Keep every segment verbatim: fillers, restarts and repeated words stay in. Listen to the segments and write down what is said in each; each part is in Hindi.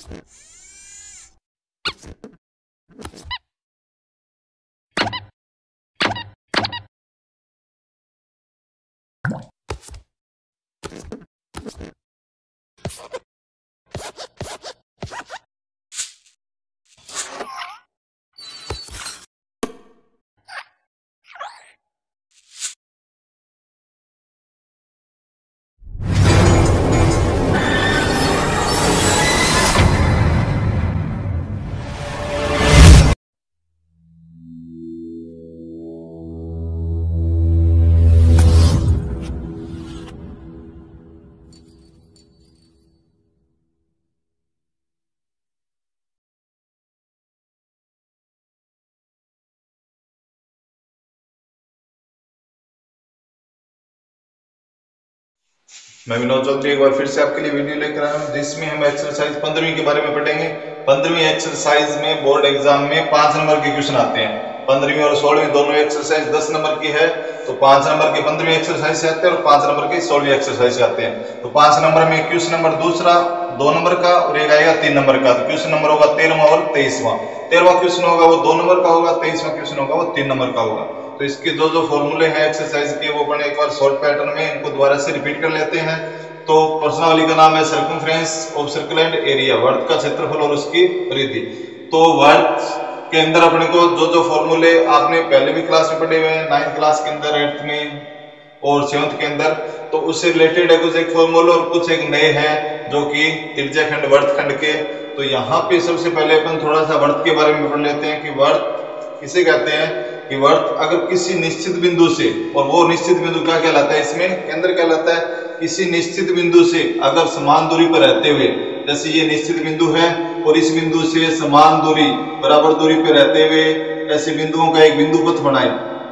मैं विनोद चौधरी एक बार फिर से आपके लिए वीडियो लेकर आया हूँ, जिसमें हम एक्सरसाइज पंद्रहवीं के बारे में पढ़ेंगे। पंद्रहवीं एक्सरसाइज में बोर्ड एग्जाम में पांच नंबर के क्वेश्चन आते हैं। पंद्रहवीं और सोलहवीं दोनों एक्सरसाइज दस नंबर की है, तो पांच नंबर के पंद्रहवीं एक्सरसाइज से आते हैं और पांच नंबर के सोलहवीं एक्सरसाइज से आते हैं। तो पांच नंबर में क्वेश्चन नंबर दूसरा दो नंबर का और एक आएगा तीन नंबर का। तो क्वेश्चन नंबर होगा तेरहवां और तेईसवां। तेरहवां क्वेश्चन होगा वो दो नंबर का होगा, तेईसवां क्वेश्चन होगा वो तीन नंबर का होगा। तो इसके जो जो फॉर्मूले हैं एक्सरसाइज के वो अपन एक बार शॉर्ट पैटर्न में इनको दोबारा से रिपीट कर लेते हैं। तो प्रश्नावली का नाम है circumference of circle and area, वर्त का क्षेत्रफल और उसकी परिधि। तो वर्त के अंदर अपने को जो जो फॉर्मूले आपने पहले भी क्लास में पढ़े हुए हैं, नाइन्थ क्लास के अंदर, एट्थ में और सेवंथ के अंदर, तो उससे रिलेटेड है कुछ एक फॉर्मूले और कुछ एक नए हैं जो कि त्रिज्याखंड वर्तखंड के। तो यहाँ पे सबसे पहले अपन थोड़ा सा वर्त के बारे में पढ़ लेते हैं कि वर्त किसे कहते हैं। कि वर्त अगर किसी निश्चित बिंदु से, और वो निश्चित बिंदु क्या कहलाता है, इसमें केंद्र कहलाता है, किसी निश्चित बिंदु से अगर समान दूरी पर रहते हुए, जैसे ये निश्चित बिंदु है और इस बिंदु से समान दूरी बराबर दूरी पर रहते हुए ऐसे बिंदुओं का एक बिंदु पथ बनाए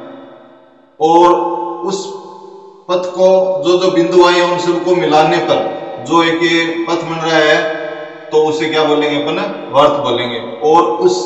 और उस पथ को जो जो बिंदु आए उन सबको मिलाने पर जो एक पथ बन रहा है तो उसे क्या बोलेंगे अपन, वर्त बोलेंगे। और उस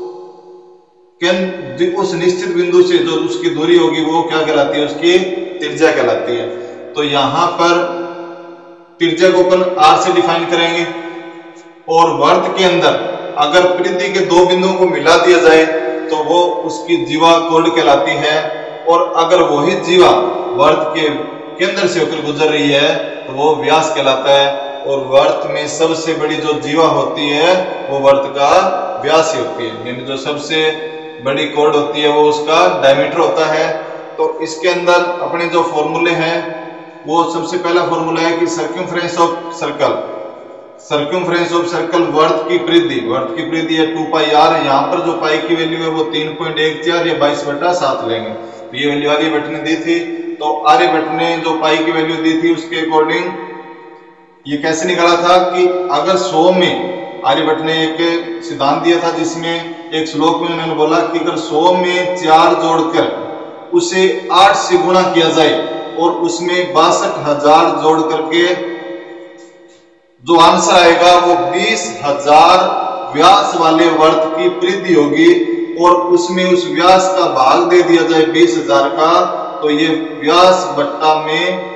उस निश्चित बिंदु से जो उसकी दूरी होगी वो क्या कहलाती है, उसकी त्रिज्या कहलाती है। तो यहां पर त्रिज्या को अपन आर से डिफाइन करेंगे। और वर्त के अंदर अगर परिधि के दो बिंदुओं को मिला दिया जाए तो वो उसकी जीवा कोण कहलाती है। और अगर वही जीवा वर्त के केंद्र से होकर गुजर रही है तो वो व्यास कहलाता है। और वर्त में सबसे बड़ी जो जीवा होती है वो वर्त का व्यास ही होती है, यानी जो सबसे बड़ी कोण होती है वो उसका डायमीटर होता है। तो इसके अंदर अपने जो फॉर्मूले हैं वो सबसे पहला फॉर्मूला है कि circumference of circle, circumference of circle वर्त की परिधि, वर्त की परिधि है टू पाई आर। यहाँ पर जो पाई की वैल्यू है वो तीन पॉइंट एक चार या बाईस बटा सात लेंगे। तो ये वैल्यू आर्यभट्ट ने दी थी। तो आर्यभट्ट ने जो पाई की वैल्यू दी थी उसके अकॉर्डिंग ये कैसे निकाला था कि अगर सौ में, आर्यभट्ट ने एक सिद्धांत दिया था जिसमें एक श्लोक में उन्होंने बोला कि अगर सौ में चार जोड़कर उसे आठ से गुणा किया जाए और उसमें बासठ हजार जोड़ करके जो आंसर आएगा वो बीस हजार व्यास वाले वर्त की परिधि होगी और उसमें उस व्यास का भाग दे दिया जाए बीस हजार का, तो ये व्यास बट्टा में,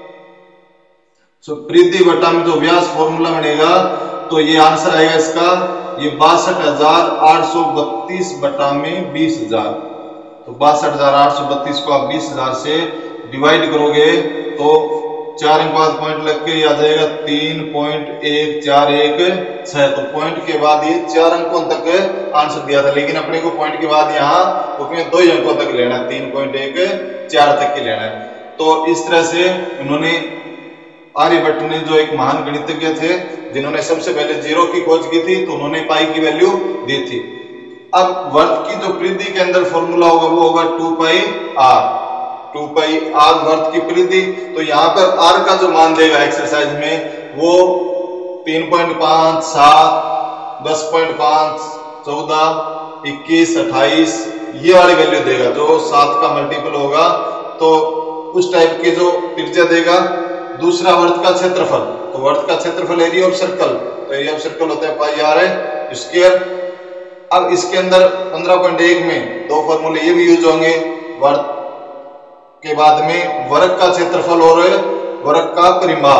तो परिधि बट्टा में जो व्यास फॉर्मूला बनेगा तो ये आंसर आएगा इसका, ये बासठ हजार आठ सौ बत्तीस बटा में बीस हजार। तो बासठ हजार आठ सौ बत्तीस को आप बीस हजार से डिवाइड करोगे तो चार अंक बाद पॉइंट लग के आ जाएगा तीन पॉइंट एक चार एक छह। तो पॉइंट के बाद ये चार अंकों तक आंसर दिया था, लेकिन अपने को पॉइंट के बाद यहाँ उसमें दो ही अंकों तक लेना है, तीन पॉइंट एक चार तक की लेना है। तो इस तरह से उन्होंने, आर्यभट्ट ने जो एक महान गणितज्ञ थे जिन्होंने सबसे पहले जीरो की खोज की थी, तो उन्होंने पाई की वैल्यू दी थी। अब वर्त की जो परिधि के अंदर फॉर्मूला होगा वो होगा two pi r, two pi r वर्त की परिधि। तो यहाँ पर आर का जो मान देगा एक्सरसाइज में वो तीन पॉइंट पांच, सात, दस पॉइंट पांच, चौदह, इक्कीस, अट्ठाईस ये वाली वैल्यू देगा। जो सात का मल्टीपल होगा तो उस टाइप के जो त्रिज्या देगा। दूसरा वर्त का क्षेत्रफल, तो वर्त का क्षेत्रफल एरिया ऑफ सर्कल, तो एरिया ऑफ सर्कल होता है पाई आर है स्क्वायर। अब इसके अंदर पंद्रह पॉइंट एक में दो फॉर्मूले ये भी यूज होंगे। वर्त के बाद में वर्ग का क्षेत्रफल और वर्ग का परिमाप।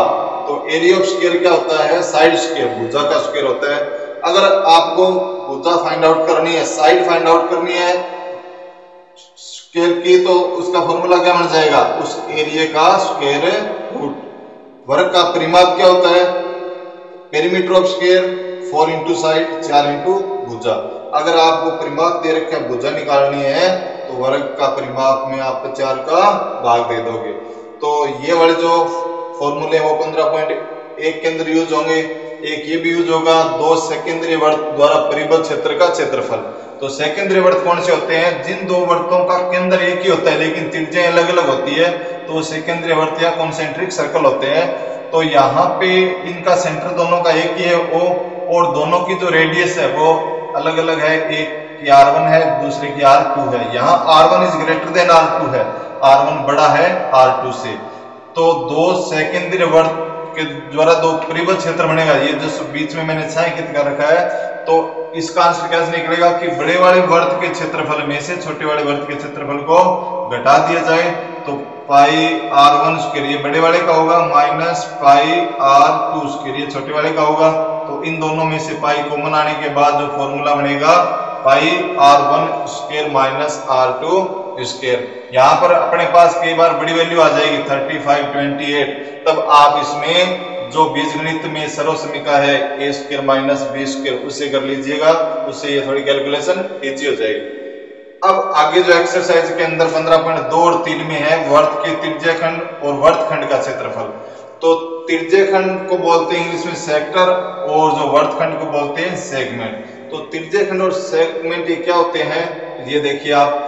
तो एरिया ऑफ स्क्वायर क्या होता है, साइड स्क्वायर, भुजा का स्क्वायर होता है। अगर आपको भुजा फाइंड आउट करनी है, साइड फाइंड आउट करनी है स्क्वायर की, तो उसका फॉर्मूला क्या बन जाएगा, उस एरिया का स्क्वायर रूट। वर्ग का परिमाप क्या होता है, perimeter of square four into side, चार इंटू भुजा। अगर आपको परिमाप दे रखा है, भुजा निकालनी है, तो वर्ग का परिमाप में आप चार का भाग दे दोगे। तो ये वाले जो फॉर्मूले वो पंद्रह पॉइंट एक के अंदर यूज होंगे। एक ये भी यूज होगा, दो सेकेंडरी वर्त द्वारा परिबद्ध क्षेत्र का क्षेत्रफल। तो सेकेंडरी वर्त कौन से होते हैं, जिन दो वर्तों का केंद्र एक ही होता है लेकिन त्रिज्याएं अलग अलग होती है, तो सेकेंडरी वर्त या कॉन्सेंट्रिक सर्कल होते हैं। तो यहाँ पे इनका सेंटर दोनों का एक ही है ओ, और दोनों की जो रेडियस है वो अलग अलग है, एक की आर वन है, दूसरे की आर टू है। यहाँ r one is greater than r two है, आर वन बड़ा है आर टू से। तो दो सेकेंडरी वर्त के द्वारा दो परिबद्ध क्षेत्र बनेगा। ये जो बीच में मैंने छायांकित कर रखा है, तो इसका आंसर कैसे निकलेगा कि बड़े वाले वर्त के क्षेत्रफल में से छोटे वाले वर्त के क्षेत्रफल को घटा दिया जाए, तो पाई आर वन स्क्वायर ये बड़े वाले का होगा, minus pi r two square ये छोटे वाले का होगा। तो इन दोनों में से पाई कॉमन आने के बाद जो फॉर्मूला बनेगा, pi r one square minus r two square. यहाँ पर अपने पास कई बार बड़ी वैल्यू आ जाएगी थर्टी फाइव, ट्वेंटी एट, तब आप इसमें जो बीजगणित में सर्वसमीका है a square minus b square उसे कर लीजिएगा, उससे ये थोड़ी कैलकुलेशन इजी हो जाएगी। अब आगे जो एक्सरसाइज के अंदर पंद्रह पॉइंट दो और तीन में है वर्त के त्रिज्याखंड और वर्तखंड का क्षेत्रफल। तो त्रिज्याखंड को बोलते हैं इंग्लिश में सेक्टर, और जो वर्तखंड को बोलते हैं सेगमेंट। तो त्रिज्याखंड और सेगमेंट ये क्या होते हैं, ये देखिए आप,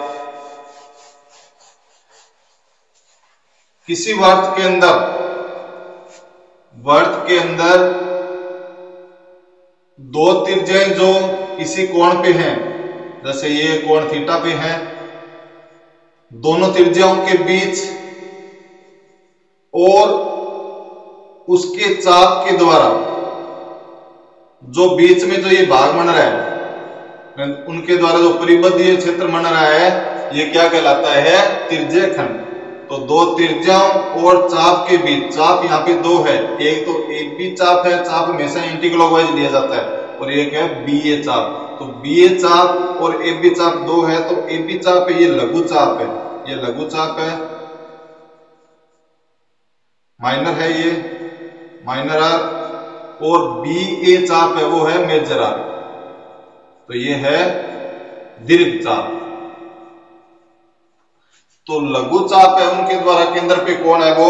किसी वर्त के अंदर वर्त के अंदर दो त्रिज्याएं जो किसी कोण पे हैं, जैसे ये कोण थीटा पे है, दोनों त्रिज्याओं के बीच और उसके चाप के द्वारा जो बीच में जो ये भाग बन रहा है, उनके द्वारा जो परिबद्ध ये क्षेत्र बन रहा है, ये क्या कहलाता है, त्रिज्याखंड। तो दो त्रिज्याओं और चाप के बीच, चाप यहाँ पे दो है, एक तो एक बी चाप है, चाप हमेशा एंटी क्लॉकवाइज लिया जाता है, और एक है बी ए चाप। तो बी ए चाप और ए बी चाप दो है, तो ए बी चाप है ये लघु चाप है, ये लघु चाप है, माइनर है ये माइनर आर, और बी ए चाप है वो है मेजर आर, तो ये है दीर्घ चाप। तो लघु चाप है उनके द्वारा केंद्र पे कोण है वो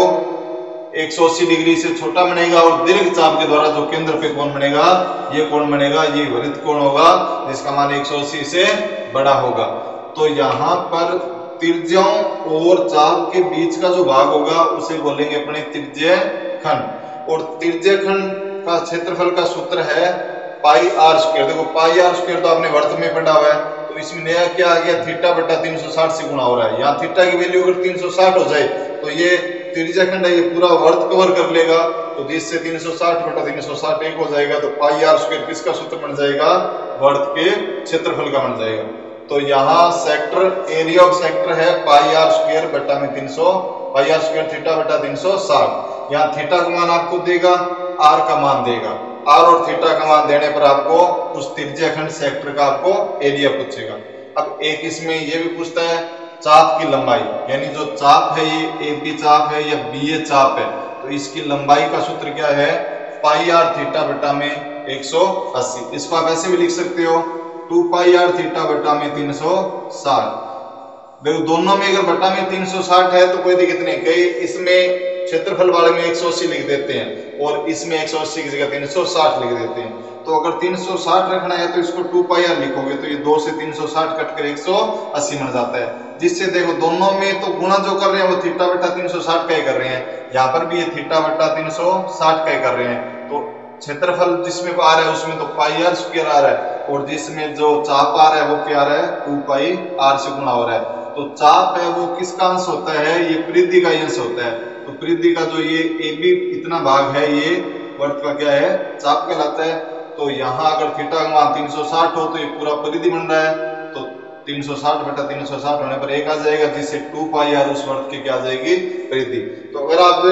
एक सौ अस्सी डिग्री से छोटा बनेगा, और दीर्घ चाप के द्वारा जो केंद्र पे कोण बनेगा, ये कोण बनेगा, ये वृत्त कोण होगा, जिसका मान एक सौ अस्सी से बड़ा होगा। तो यहाँ पर त्रिज्याओं और चाप के बीच का जो भाग होगा उसे बोलेंगे अपने त्रिज्याखंड। और त्रिज्याखंड का क्षेत्रफल का सूत्र है पाई आर स्क्वायर। देखो पाई आर स्क्वायर तो आपने वर्त में पढ़ा हुआ है, तो इसमें नया क्या आ गया, थीटा बटा तीन सौ साठ से गुणा हो रहा है। यहाँ थीटा की वैल्यू अगर तीन सौ साठ हो जाए तो ये त्रिज्याखंड है, ये पूरा वर्त कवर कर लेगा, तो जिससे तीन सौ साठ बटा तीन सौ साठ एक हो जाएगा। तो पाई आर स्क्वायर किसका सूत्र बन जाएगा, वर्त के क्षेत्रफल का बन जाएगा। तो यहाँ सेक्टर एरिया ऑफ सेक्टर है पाई आर स्क्वायर बटा में तीन सौ, पाई आर स्क्वायर थीटा बटा तीन सौ साठ। यहाँ थीटा का मान आपको देगा, आर का मान देगा, आर और थीटा का मान देने पर आपको उस त्रिज्याखंड सेक्टर का आपको एरिया पूछेगा। अब एक इसमें ये भी पूछता है चाप की लंबाई, यानी जो चाप है ये ए बी चाप है या बी ए चाप है, तो इसकी लंबाई का सूत्र क्या है, पाई आर थीटा बटा में एक सौ अस्सी। इसको आप ऐसे भी लिख सकते हो टू पाई आर थीटा बटा में तीन सौ साठ। देखो दोनों में अगर बटा में तीन सौ साठ है तो कोई दिक्कत नहीं, कई इसमें क्षेत्रफल वाले में एक सौ अस्सी लिख देते हैं और इसमें एक सौ अस्सी की जगह तीन सौ साठ लिख देते हैं। तो अगर तीन सौ साठ रखना है तो इसको टू पाई आर लिखोगे तो ये दो से तीन सौ साठ कट कर एक सौ अस्सी बन जाता है, जिससे देखो दोनों में तो गुणा जो कर रहे हैं वो थीटा बटा तीन सौ साठ का ही कर रहे हैं, यहाँ पर भी ये थीटा बटा तीन सौ साठ का ही कर रहे हैं। तो क्षेत्रफल जिसमें आ रहा है उसमें तो पाई आर स्क्वायर आ रहा है, और जिसमें जो चाप आ रहा है वो क्या आ रहा है, टू पाई आर से गुणा हो रहा है। तो चाप है वो किसका अंश होता है, ये परिधि का अंश होता है। तो परिधि का जो ये ए बी इतना भाग है ये वर्त का क्या है, चाप कहलाता है। तो यहाँ अगर थीटा का मान तीन सौ साठ हो तो ये पूरा परिधि बन रहा है, तो तीन सौ साठ बटा तीन सौ साठ होने पर एक आ जाएगा, जिससे टू पाई आर उस वर्त की क्या आ जाएगी, परिधि। तो अगर आप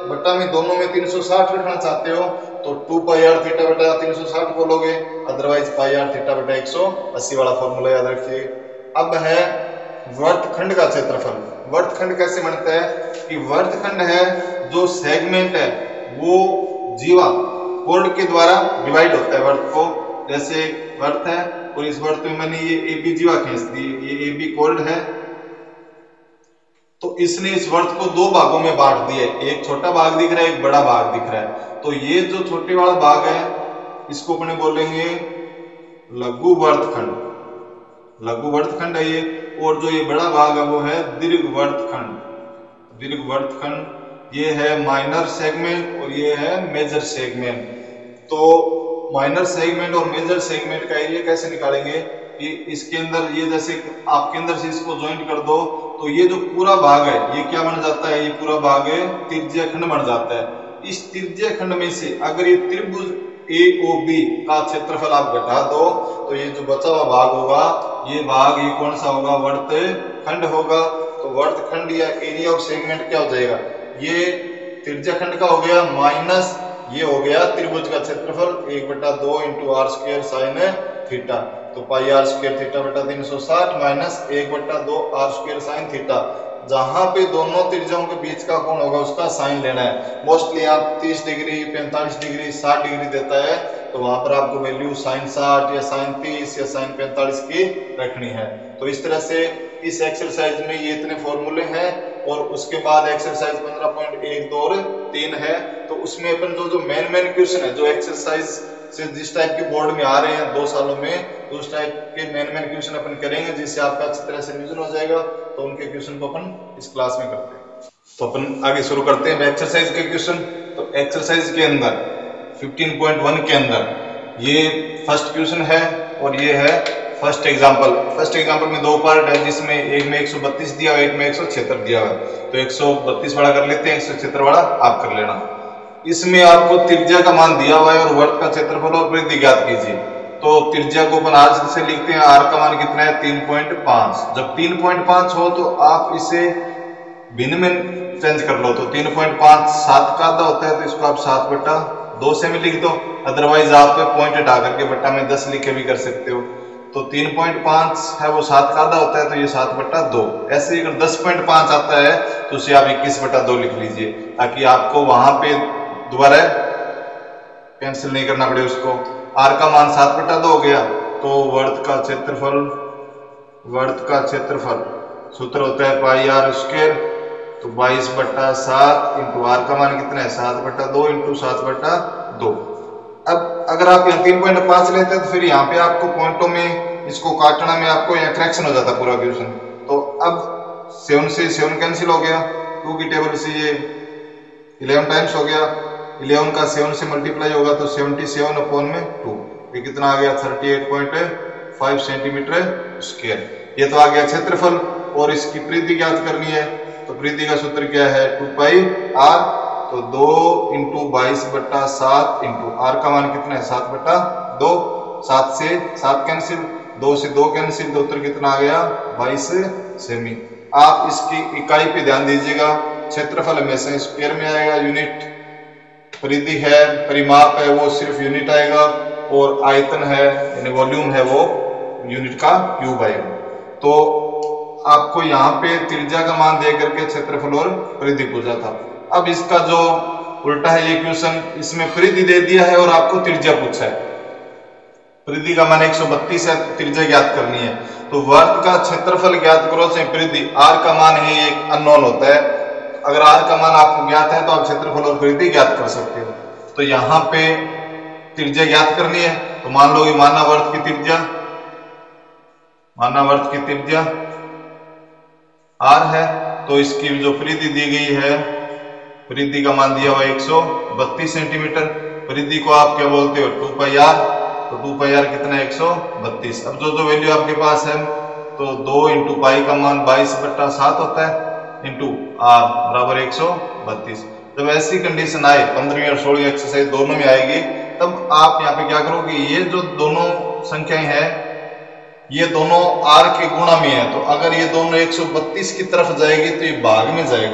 बटा में दोनों में तीन सौ साठ रखना चाहते हो तो टू पाई आर थीटा बटा तीन सौ साठ बोलोगे, अदरवाइज पाई आर थीटा बटा एक सौ अस्सी वाला फॉर्मूला याद रखिए। अब है वर्तखंड का क्षेत्रफल। वर्तखंड कैसे बनता है कि वर्तखंड है जो सेगमेंट है वो जीवा कोण के द्वारा डिवाइड होता है वर्त को। जैसे वर्त है और इस वर्त में मैंने ये ए बी जीवा खींच दी, ये ए बी कोण है, तो इसने इस वर्त को दो भागों में बांट दिया है, एक छोटा भाग दिख रहा है, एक बड़ा भाग दिख रहा है। तो ये जो छोटे वाला भाग है इसको अपने बोलेंगे लघु वर्तखंड, लघु वर्तखंड है ये। और जो ये बड़ा भाग है वो है दीर्घ वर्तखंड, दीर्घ वर्तखंड। ये है माइनर सेगमेंट और ये है मेजर सेगमेंट। तो माइनर सेगमेंट और मेजर सेगमेंट का एरिया कैसे निकालेंगे कि इसके अंदर ये जैसे आपके अंदर से इसको ज्वाइंट कर दो तो ये जो पूरा भाग है ये क्या बन जाता है, ये पूरा भाग है त्रिज्यीय खंड बन जाता है। इस त्रिज्यीय खंड में से अगर ये त्रिभुज ए ओ बी का क्षेत्रफल आप घटा दो तो ये जो बचा हुआ भाग होगा ये भाग ये कौन सा होगा, वर्तखंड होगा। तो वर्तखंड या एरिया ऑफ सेगमेंट क्या हो जाएगा, ये त्रिज्यीय खंड का हो गया माइनस ये हो गया त्रिभुज का क्षेत्रफल एक बटा दो into r square sine theta. तो पाई आर स्क्वायर थीटा बटा तीन सौ साठ माइनस एक बटा दो आर स्क्वायर साइन थीटा। जहां पे दोनों त्रिज्याओं के बीच का कोण होगा उसका साइन लेना है। मोस्टली आप तीस डिग्री, पैंतालीस डिग्री, साठ डिग्री देता है तो वहां पर आपको वैल्यू साइन साठ या साइन तीस या साइन पैंतालीस की रखनी है। तो इस तरह से इस एक्सरसाइज में ये इतने फॉर्मूले हैं। और उसके बाद एक्सरसाइज पंद्रह पॉइंट एक दो और तीन है तो उसमें अपन जो जो मेन मेन क्वेश्चन है जो एक्सरसाइज से जिस टाइप के बोर्ड में आ रहे हैं दो सालों में उस टाइप के मेन मेन क्वेश्चन अपन करेंगे जिससे आपका अच्छी तरह से रिवीजन हो जाएगा। तो उनके क्वेश्चन को अपन इस क्लास में करते हैं। तो अपन आगे शुरू करते हैं एक्सरसाइज के क्वेश्चन। तो एक्सरसाइज के अंदर पंद्रह पॉइंट एक के अंदर ये फर्स्ट क्वेश्चन है और ये है फर्स्ट एग्जांपल। फर्स्ट एग्जांपल में दो पार्ट है जिसमें एक में एक सौ बत्तीस दिया हुआ है, एक में एक सौ छिहत्तर दिया हुआ है। तो एक सौ बत्तीस वाला कर लेते हैं, एक सौ छिहत्तर वाला आप कर लेना। इसमें आपको त्रिज्या का मान दिया हुआ है और वर्त का क्षेत्रफल और परिधि ज्ञात कीजिए। तो त्रिज्या को अपन आर से लिखते हैं, आर का मान कितना है तीन पॉइंट पाँच। जब तीन पॉइंट पाँच हो तो आप इसे भिन्न में चेंज कर लो। तो तीन पॉइंट पाँच सात का आधा होता है तो इसको आप सात बटा दो से में लिख दो, अदरवाइज आप पॉइंट हटा करके बट्टा में दस लिख के भी कर सकते हो। तो तीन पॉइंट पाँच है वो सात का आधा होता है तो ये सात बट्टा दो। ऐसे ही अगर दस पॉइंट पाँच आता है तो उसे आप इक्कीस बट्टा दो लिख लीजिए ताकि आपको वहां पे दोबारा कैंसिल नहीं करना पड़े उसको। आर का मान सात बट्टा दो हो गया तो वर्त का क्षेत्रफल, वर्त का क्षेत्रफल सूत्र होता है पाई आर स्क्वायर। तो बाईस बट्टा सात इंटू आर का मान कितना है सात बट्टा दो इंटू सात बट्टा दो। अब अगर आप यहाँ तीन पॉइंट पांच लेते हैं तो फिर यहाँ पे आपको पॉइंटों में इसको काटना में आपको यहाँ करेक्शन हो जाता पूरा क्वेश्चन। तो अब सेवन से सेवन कैंसिल हो गया, टू की टेबल से ये इलेवन टाइम्स हो गया, इलेवन का सेवन से मल्टीप्लाई होगा तो सेवेंटी सेवन अपॉन में टू, ये कितना आ गया thirty eight point five centimetre square. ये तो आ गया क्षेत्रफल। और इसकी परिधि ज्ञात करनी है तो परिधि का सूत्र क्या है टू पाई आर। तो दो इंटू बाईस बट्टा सात इंटू आर का मान कितना है सात बट्टा दो। सात से सात कैंसिल, दो से दो कैंसिल, तो उत्तर कितना आ गया बाईस सेमी। आप इसकी इकाई पे ध्यान दीजिएगा, क्षेत्रफल हमेशा स्क्वायर में आएगा, यूनिट परिधि है, परिमाप है वो सिर्फ यूनिट आएगा, और आयतन है यानी वॉल्यूम है वो यूनिट का क्यूब आएगा। तो आपको यहाँ पे त्रिज्या का मान दे करके क्षेत्रफल और परिधि पूछा था। अब इसका जो उल्टा है ये क्वेश्चन, इसमें परिधि दे दिया है और आपको त्रिज्या पूछा है। परिधि का मान एक सौ बत्तीस है, त्रिज्या ज्ञात करनी है। तो वर्त का क्षेत्रफल ज्ञात करो से परिधि, आर का मान है एक अननोन होता है। अगर आर का मान आपको ज्ञात है तो आप क्षेत्रफल और परिधि ज्ञात कर सकते हो। तो यहाँ पे त्रिज्या ज्ञात करनी है तो मान लो माना वर्त की त्रिज्या, माना वर्त की त्रिज्या आर है तो इसकी जो परिधि दी गई है, परिधि का मान दिया हुआ एक सौ बत्तीस सेंटीमीटर। परिधि को आप क्या बोलते हो टू पाई आर। तो टू पाई आर कितना है एक सौ बत्तीस। अब जो जो वैल्यू आपके पास है तो दो इंटू पाई का मान बाईस बट्टा सात होता है इंटू आर बराबर एक सौ बत्तीस। जब ऐसी कंडीशन आए पंद्रहवीं और सोलहवीं एक्सरसाइज दोनों में आएगी तब आप यहाँ पे क्या करोगे, ये जो दोनों संख्याएं हैं ये दोनों आर के गुणा में है। तो अगर ये दोनों एक सौ बत्तीस की तरफ जाएगी तो ये भाग में जाएगी,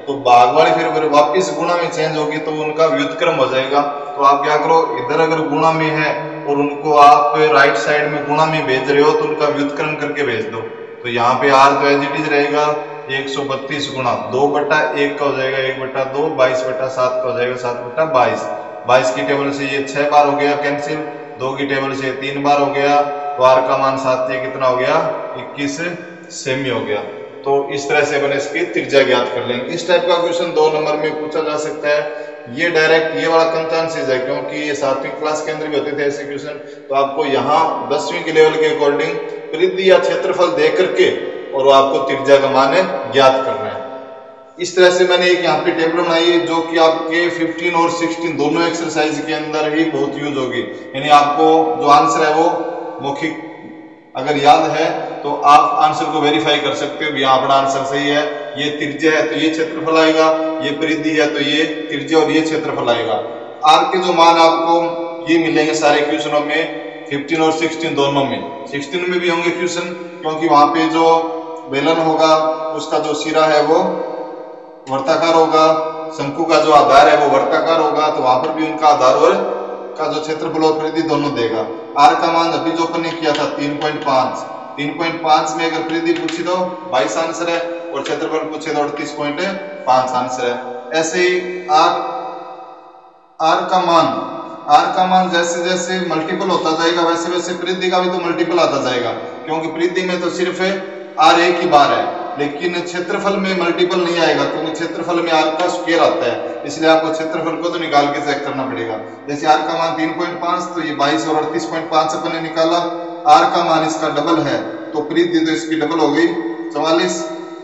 तो भाग वाली फिर वापिस गुणा में चेंज होगी तो उनका व्युत्क्रम हो जाएगा। तो आप क्या करो, इधर अगर गुणा में है और उनको आप राइट साइड में गुणा में भेज रहे हो तो उनका व्युत्क्रम करके भेज दो। तो यहाँ पे आर तो एज इट इज रहेगा एक सौ बत्तीस गुणा दो बटा एक का हो जाएगा एक बटा दो, बाईस बटा सात का हो जाएगा सात बटा बाईस। बाईस की टेबल से ये छह बार हो गया कैंसिल, दो की टेबल से तीन बार हो गया, तो आर का मान सात ये कितना हो गया इक्कीस सेमी हो गया। तो इस तरह से अपन इसकी त्रिज्या ज्ञात कर लेंगे। इस टाइप का क्वेश्चन दो नंबर में पूछा जा सकता है। ये डायरेक्ट ये वाला कंटेंसेस है क्योंकि ये सातवीं क्लास के अंदर भी होते थे ऐसे क्वेश्चन। तो आपको यहाँ दसवीं के लेवल के अकॉर्डिंग परिधि या क्षेत्रफल दे करके और आपको त्रिज्या का मान ज्ञात करना है। इस तरह से मैंने एक यहाँ पे टेबल बनाई है जो कि आपके पंद्रह और सोलह दोनों एक्सरसाइज के अंदर ही बहुत यूज होगी। यानी आपको जो आंसर है वो मौखिक अगर याद है तो आप आंसर को वेरीफाई कर सकते हो, यहाँ अपना आंसर सही है, ये त्रिज्या है तो ये क्षेत्रफल आएगा, ये परिधि है तो ये त्रिज्या और ये क्षेत्रफल आएगा। आर के जो मान आपको ये मिलेंगे सारे क्वेश्चनों में पंद्रह और सोलह दोनों में। सोलह में भी होंगे क्वेश्चन क्योंकि वहां पे जो बेलन होगा उसका जो सिरा है वो वर्ताकार होगा, शंकु का जो आधार है वो वर्ताकार होगा, तो वहां पर भी उनका आधार और का जो क्षेत्रफल और परिधि दोनों देगा। आर का मान अभी जो अपन ने किया था तीन पॉइंट पाँच, तीन पॉइंट पाँच में अगर परिधि पूछी तो बाईस आंसर है और क्षेत्रफल पूछे तो अड़तीस पॉइंट पाँच आंसर है। ऐसे ही आर आर का मान आर का मान जैसे जैसे मल्टीपल होता जाएगा वैसे वैसे परिधि का भी तो मल्टीपल आता जाएगा, क्योंकि परिधि में तो सिर्फ आर एक ही बार है, लेकिन क्षेत्रफल में मल्टीपल नहीं आएगा क्योंकि क्षेत्रफल में आर का स्क्वायर आता है, इसलिए आपको क्षेत्रफल को तो निकाल के चेक करना पड़ेगा। जैसे आर का मान तीन पॉइंट पाँच तो ये बाईस और अड़तीस पॉइंट पाँच अपन ने निकाला, आर का मान इसका डबल है तो परिधि तो इसकी डबल हो गई चौवालीस।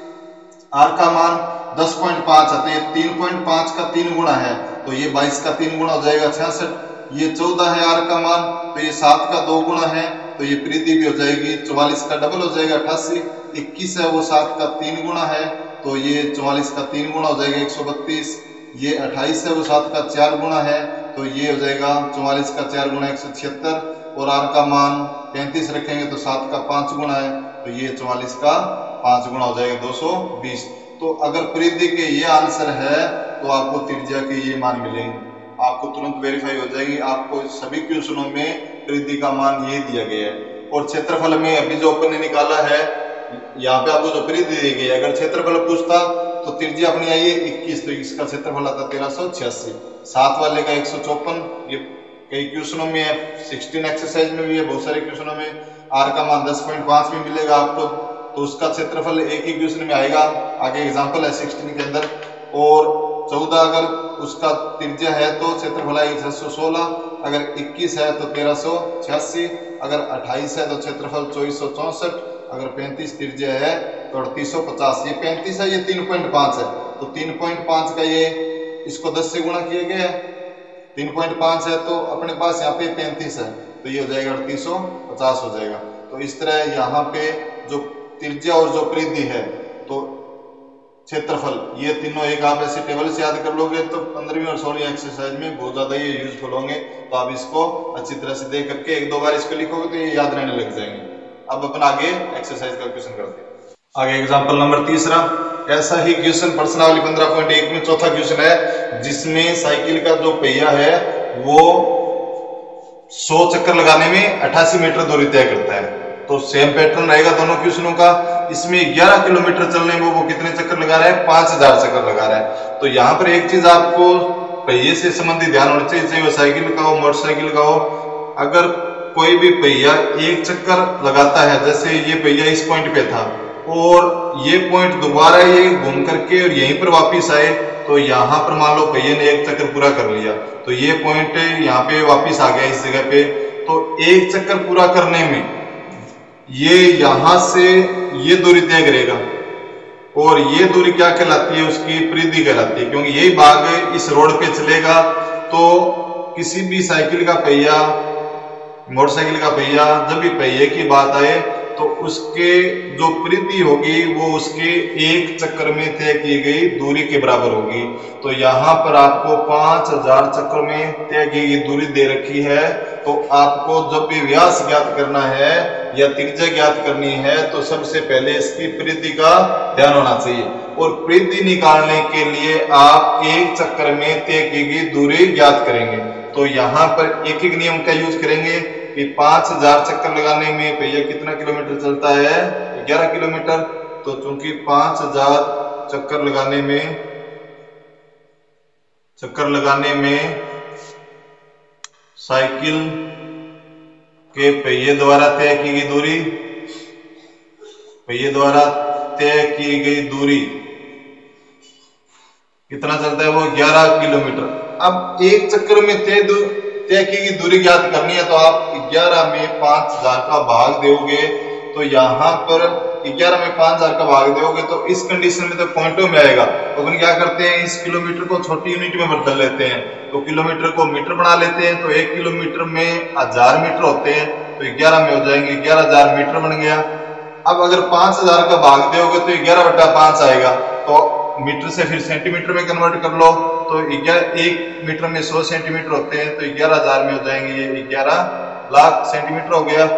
आर का मान दस पॉइंट पाँच है तो ये तीन पॉइंट पाँच का तीन गुणा है तो ये बाईस का तीन गुणा हो जाएगा छियासठ। ये चौदह है आर का मान तो ये सात का दो गुणा है तो ये परिधि भी हो जाएगी चौवालीस का डबल हो जाएगा अट्ठासी। इक्कीस है वो सात का तीन गुणा है तो ये चौवालीस का तीन गुणा हो जाएगा एक सौ बत्तीस। ये अट्ठाईस है वो सात का चार गुणा है तो ये हो जाएगा चौवालीस का चार गुणा एक सौ छिहत्तर। और आर का मान पैंतीस रखेंगे तो सात का पांच गुणा है तो ये चौवालीस का पांच गुणा हो जाएगा दो सौ बीस। तो अगर परिधि के ये आंसर है तो आपको त्रिज्या के ये मान मिलेंगे, आपको तुरंत वेरीफाई हो जाएगी। आपको सभी क्वेश्चनों में परिधि का मान ये दिया गया है। और क्षेत्रफल में अभी जो अपन ने निकाला है यहाँ पे आपको जो परिधि दी गई है, अगर क्षेत्रफल पूछता तो त्रिज्या अपनी आई है इक्कीस तो इसका क्षेत्रफल आता तेरह सौ छियासी। सात वाले का एक सौ चौपन, ये कई क्वेश्चनों में है, सोलह एक्सरसाइज में भी है, बहुत सारे क्वेश्चनों में। आर का मान दस पॉइंट पाँच में मिलेगा आपको तो उसका क्षेत्रफल एक ही क्वेश्चन में आएगा, आगे एग्जांपल है सोलह के अंदर। और चौदह अगर उसका त्रिज्या है तो क्षेत्रफल आएगी छह सौ सोलह, अगर इक्कीस है तो तेरह सौ छियासी, अगर अट्ठाईस है तो क्षेत्रफल चौबीस सौ चौसठ, अगर पैंतीस त्रिज्या है तो अड़तीस सौ पचास। ये पैंतीस है, ये तीन पॉइंट पाँच है तो तीन पॉइंट पाँच का ये इसको दस से गुणा किया गया है, तीन पॉइंट पाँच है तो अपने पास यहाँ पे पैंतीस है तो ये हो जाएगा अड़तीस सौ पचास हो जाएगा। तो इस तरह यहाँ पे जो त्रिज्या और जो परिधि है तो क्षेत्रफल ये तीनों एक आप ऐसे टेबल से याद कर लोगे तो पंद्रहवीं और सोलहवीं एक्सरसाइज में बहुत ज्यादा ये यूजफुल होंगे। तो आप इसको अच्छी तरह से देख करके एक दो बार इसको लिखोगे तो ये याद रहने लग जाएंगे। अब अपन आगे एक्सरसाइज का क्वेश्चन करते हैं। आगे एग्जांपल नंबर तीसरा, ऐसा ही क्वेश्चन प्रश्नावली पंद्रह पॉइंट एक में चौथा क्वेश्चन है जिसमें साइकिल का जो पहिया है वो सौ चक्कर लगाने में अट्ठासी मीटर दूरी तय करता है। तो सेम पैटर्न रहेगा दोनों क्वेश्चनों का। इसमें ग्यारह किलोमीटर चलने में वो कितने चक्कर लगा रहा है, पांच हजार चक्कर लगा रहा है। तो यहाँ पर एक चीज आपको पहिए से संबंधित ध्यान होना चाहिए, चाहे वो साइकिल का हो मोटरसाइकिल का हो। अगर कोई भी पहिया एक चक्कर लगाता है, जैसे ये पहिया इस पॉइंट पे था और ये पॉइंट दोबारा ये घूम करके और यहीं पर वापिस आए तो यहाँ पर मान लो पहिए ने एक चक्कर पूरा कर लिया तो ये पॉइंट यहाँ पे वापिस आ गया इस जगह पे। तो एक चक्कर पूरा करने में ये यहां से ये दूरी तय करेगा और ये दूरी क्या कहलाती है, उसकी परिधि कहलाती है, क्योंकि यही भाग इस रोड पे चलेगा। तो किसी भी साइकिल का पहिया मोटरसाइकिल का पहिया जब भी पहिए की बात आए तो उसके जो परिधि होगी वो उसके एक चक्कर में तय की गई दूरी के बराबर होगी। तो यहाँ पर आपको पांच हजार चक्कर में तय की गई दूरी दे रखी है। तो आपको जब भी व्यास ज्ञात करना है या त्रिज्या ज्ञात करनी है तो सबसे पहले इसकी परिधि का ध्यान होना चाहिए। और परिधि निकालने के लिए आप एक चक्कर में तय की गई दूरी ज्ञात करेंगे। तो यहाँ पर एक एक नियम का यूज करेंगे कि पांच हजार चक्कर लगाने में पहिया कितना किलोमीटर चलता है, ग्यारह किलोमीटर। तो चूंकि पांच हजार चक्कर लगाने में चक्कर लगाने में साइकिल के पहिए द्वारा तय की गई दूरी पहिए द्वारा तय की गई दूरी कितना चलता है, वो ग्यारह किलोमीटर। अब एक चक्कर में तय तय की गई दूरी ज्ञात करनी है तो आप ग्यारह में पांच हजार का भाग दोगे। तो यहाँ पर ग्यारह में पांच हजार का भाग दोगे तो इस कंडीशन में तो पॉइंटों में आएगा। तो अपन क्या करते हैं, इस किलोमीटर को छोटी यूनिट में बदल लेते हैं। तो किलोमीटर को मीटर बना लेते हैं। तो एक किलोमीटर में हजार मीटर होते हैं तो ग्यारह में हो जाएंगे, ग्यारह हजार मीटर बन गया। अब अगर पांच हजार का भाग दोगे तो ग्यारह बटा पांच आएगा। तो मीटर से फिर सेंटीमीटर में कन्वर्ट कर लो। तो एक मीटर में सौ सेंटीमीटर होते हैं तो ग्यारह हजार में हो जाएंगे, ये ग्यारह लाख सेंटीमीटर हो गया।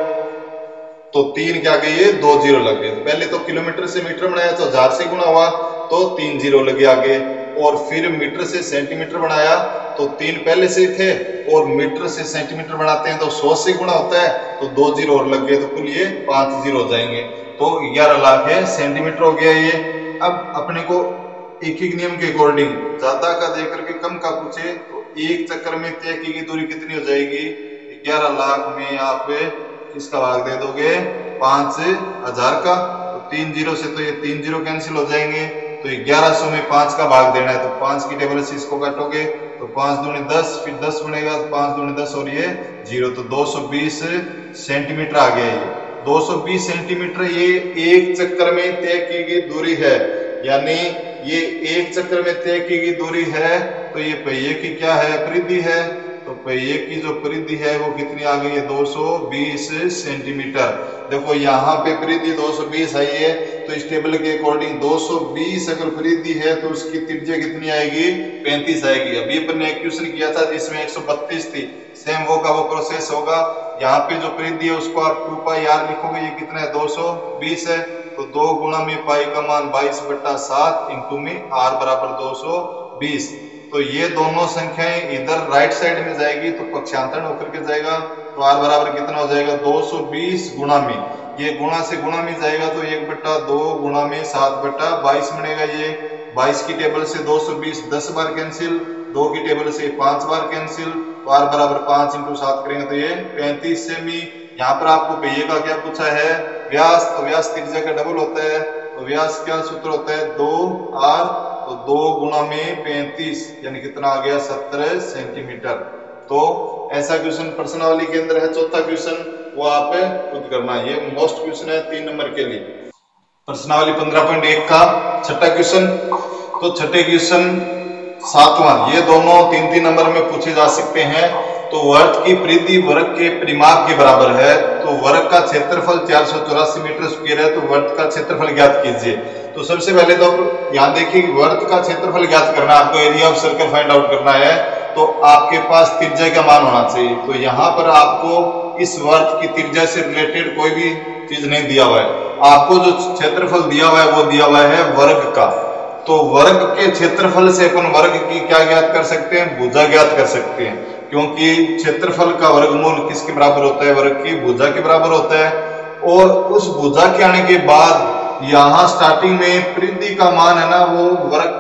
तो तीन क्या गई, ये दो जीरो लग गए। पहले तो किलोमीटर से मीटर बनाया तो हजार से गुणा हुआ तो तीन जीरो लगे आगे। और फिर मीटर से सेंटीमीटर बनाया तो तीन पहले से थे, और मीटर से सेंटीमीटर बनाते हैं तो सौ से गुणा होता है तो दो जीरो और लग गए। तो कुल ये पांच जीरो हो जाएंगे। तो ग्यारह लाख है सेंटीमीटर हो गया ये। अब अपने को एक एक नियम के अकॉर्डिंग ज्यादा का दे करके कम का पूछे तो एक चक्कर में तय की गई दूरी कितनी हो जाएगी, ग्यारह लाख में आप किसका भाग दे दोगे, पांच हजार का। तो तीन जीरो से तो ये तीन जीरो कैंसिल हो जाएंगे। तो ग्यारह सौ में पांच का भाग देना है तो पांच की टेबल से इसको काटोगे तो पांच दूनी दस, फिर दस बनेगा तो पांच दूनी दस और ये जीरो। तो दो सौ बीस सेंटीमीटर आ गया। ये दो सौ बीस सेंटीमीटर ये एक चक्कर में तय की गई दूरी है। यानी ये एक चक्कर में तय की गई दूरी है। तो ये पहिए की क्या है, परिधि है। तो पहिए की जो परिधि है वो कितनी आ गई है, दो सौ बीस सेंटीमीटर। देखो यहाँ पे परिधि दो सौ बीस आई है तो इस टेबल के अकॉर्डिंग दो सौ बीस अगर परिधि है तो उसकी त्रिज्या कितनी आएगी, पैंतीस आएगी। अभी अपन ने एक क्वेश्चन किया था जिसमें एक सौ बत्तीस थी, सेम वो का वो प्रोसेस होगा। यहाँ पे जो परिधि है उसको आप टू पाई आर लिखोगे, ये कितना है, दो सौ बीस है। तो दो गुणा में पाई का मान बाईस बट्टा सात इंटू में आर बराबर दो सौ बीस। तो ये दोनों संख्याएं इधर राइट साइड में जाएगी तो पक्षांतरण होकर के जाएगा। तो आर बराबर कितना हो जाएगा, दो सौ बीस गुणा में, ये गुणा से गुणा में जाएगा तो एक बट्टा दो गुणा में सात बट्टा बाईस बनेगा। ये बाईस की टेबल से दो सौ बीस दस बार कैंसिल, दो की टेबल से पांच बार कैंसिल। तो आर बराबर पांच इंटू सात करेंगे तो ये पैंतीस सेमी। यहाँ पर आपको पहिए का क्या पूछा है, व्यास। तो व्यास त्रिज्या का डबल होता है। तो व्यास क्या सूत्र होता है, दो आर। तो दो गुणा में पैंतीस यानी कितना आ गया, सत्रह सेंटीमीटर। तो ऐसा क्वेश्चन प्रश्नावली के अंदर है। चौथा क्वेश्चन वो आप खुद करना है, ये मोस्ट क्वेश्चन है तीन नंबर के लिए। प्रश्नावली पंद्रह पॉइंट एक का छठा क्वेश्चन। तो छठे क्वेश्चन सातवां, ये दोनों तीन तीन नंबर में पूछे जा सकते हैं। तो वर्त की परिधि वर्ग के परिमाप के बराबर है। तो वर्ग का क्षेत्रफल चार सौ चौरासी मीटर स्क्वायर है। तो वर्त का क्षेत्रफल ज्ञात कीजिए। तो सबसे पहले तो यहाँ देखिए, वर्त का क्षेत्रफल ज्ञात करना है आपको, area of circle find out करना है। तो आपके पास त्रिज्या का मान होना चाहिए। तो यहाँ पर आपको इस वर्त की त्रिज्या से रिलेटेड कोई भी चीज नहीं दिया हुआ है। आपको जो क्षेत्रफल दिया हुआ है वो दिया हुआ है वर्ग का। तो वर्ग के क्षेत्रफल से अपन वर्ग की क्या ज्ञात कर सकते हैं, भुजा ज्ञात कर सकते हैं। क्योंकि क्षेत्रफल का वर्गमूल किसके बराबर होता है, वर्ग की भुजा के बराबर होता है। और उस भुजा के आने के बाद यहां स्टार्टिंग में परिधि का मान है ना, वो वर्ग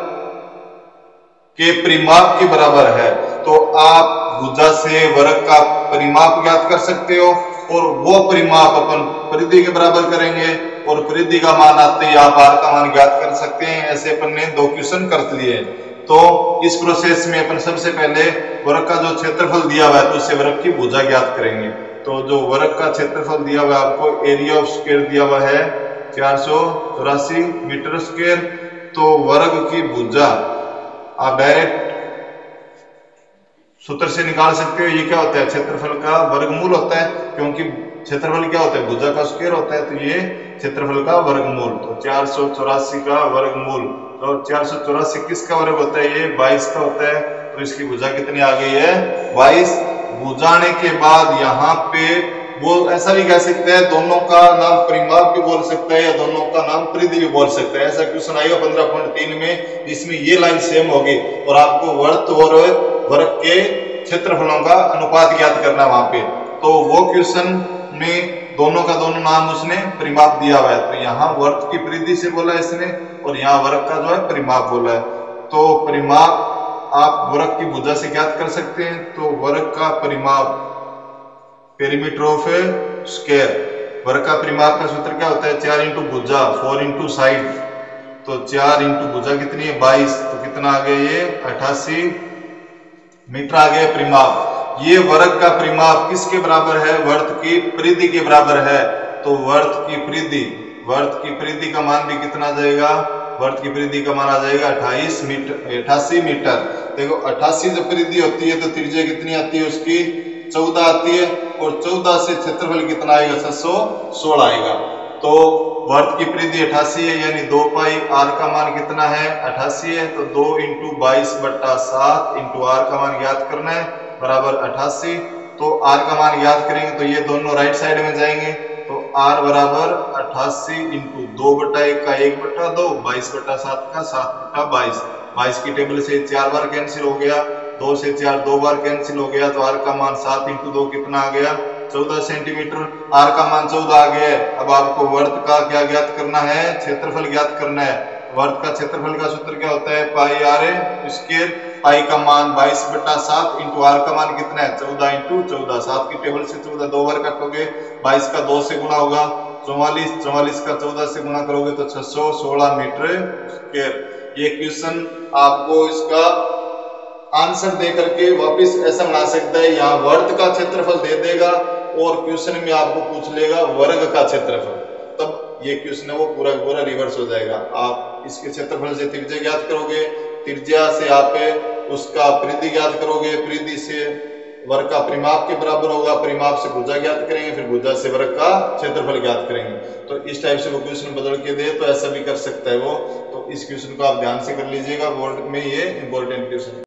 के परिमाप के बराबर है। तो आप भुजा से वर्ग का परिमाप ज्ञात कर सकते हो और वो परिमाप अपन परिधि के बराबर करेंगे और परिधि का मान आते ही आप आर का मान ज्ञात कर सकते हैं। ऐसे अपन ने दो क्वेश्चन कर लिए। तो इस प्रोसेस में अपन सबसे पहले वर्ग का जो क्षेत्रफल दिया हुआ है तो उससे वर्ग की भुजा ज्ञात करेंगे। तो जो वर्ग का क्षेत्रफल दिया हुआ है आपको, एरिया ऑफ स्क्वायर दिया हुआ है चार सौ चौरासी मीटर स्क्वायर। तो वर्ग की भुजा आप डायरेक्ट सूत्र से निकाल सकते हो। ये क्या होता है, क्षेत्रफल का वर्गमूल होता है। क्योंकि क्षेत्रफल क्या होता है, भुजा का स्क्वायर होता है। तो ये क्षेत्रफल का वर्गमूल। तो चार सौ चौरासी का वर्गमूल, तो चार सौ चौरासी किसका वर्ग होता है, ये बाईस का होता है। तो इसकी भुजा कितनी आ गई है, बाईस। भुजाने के बाद यहाँ पे वो ऐसा भी कह सकते हैं दोनों का नाम परिमाप भी बोल सकता है या दोनों का नाम परिधि भी बोल सकते हैं। ऐसा क्वेश्चन आएगा पंद्रह पॉइंट तीन में, जिसमें ये लाइन सेम होगी और आपको वर्त और वर्ग के क्षेत्रफलों का अनुपात ज्ञात करना वहां पे। तो वो क्वेश्चन में दोनों का दोनों नाम उसने परिमाप दिया हुआ है, तो यहाँ वर्त की परिधि से बोला इसने और यहाँ वर्ग का जो है परिमाप बोला है। तो परिमाप आप वर्ग की भुजा से ज्ञात कर सकते हैं। तो वर्ग का परिमाप पेरीमीटर ऑफ स्क्वायर, वर्ग का परिमाप का सूत्र क्या होता है, चार इंटू भुजा, फोर इंटू साइड। तो चार इंटू भुजा कितनी है, बाईस, तो कितना आ गया ये अठासी मीटर आ गया परिमाप। ये वर्ग का परिमाप किसके बराबर है, वर्त की परिधि के बराबर है। तो वर्त की परिधि, वर्त की परिधि का मान भी कितना आ जाएगा, वर्त की परिधि का मान आ जाएगा अट्ठाईस मीटर, अठासी मीटर। देखो अट्ठासी जब परिधि होती है तो त्रिज्या कितनी आती है उसकी, चौदह आती है, और चौदह से क्षेत्रफल कितना आएगा, छह सौ सोलह आएगा। तो वर्त की परिधि अठासी है, यानी दो पाई आर का मान कितना है, अठासी है। तो दो इंटू बाईस बट्टा सात इंटू आर का मान ज्ञात करना है, बराबर अठासी। तो आर का मान याद करेंगे तो ये दोनों राइट साइड में जाएंगे। तो आर बराबर अठासी इंटू दो बटा एक का एक बटा दो, बाईस बटा सात का सात बटा बाईस। बाईस की टेबल से चार बार कैंसिल हो गया, दो से चार दो बार कैंसिल हो गया, तो आर का मान सात इंटू दो कितना आ गया, चौदह सेंटीमीटर। आर का मान चौदह आ गया है। अब आपको वर्त का क्या ज्ञात करना है, क्षेत्रफल ज्ञात करना है। वर्त का क्षेत्रफल का सूत्र क्या होता है, पाई आर स्क्वायर। पाई का मान बाईस बटा सात इंटू आर का मान कितना है, चौदह इंटू चौदह। सात की टेबल से चौदह दो बार काटोगे, बाईस का दो से गुणा होगा चौवालीस, चौवालीस का चौदह से गुणा करोगे तो छह सौ सोलह मीटर स्क्वायर। ये क्वेश्चन आपको इसका आंसर दे करके वापस ऐसा बना सकता है, यहाँ वर्त का क्षेत्रफल दे देगा और क्वेश्चन में आपको पूछ लेगा वर्ग का क्षेत्रफल, तब ये क्वेश्चन है वो पूरा पूरा रिवर्स हो जाएगा। आप इसके क्षेत्रफल से त्रिज्या ज्ञात करोगे, त्रिज्या से आप उसका परिधि ज्ञात करोगे, परिधि से वर्ग का परिमाप के बराबर होगा, परिमाप से भुजा ज्ञात करेंगे, फिर भुजा से वर्ग का क्षेत्रफल ज्ञात करेंगे। तो इस टाइप से वो क्वेश्चन बदल के दे तो ऐसा भी कर सकता है वो। तो इस क्वेश्चन को आप ध्यान से कर लीजिएगा, बोर्ड में ये इंपॉर्टेंट क्वेश्चन।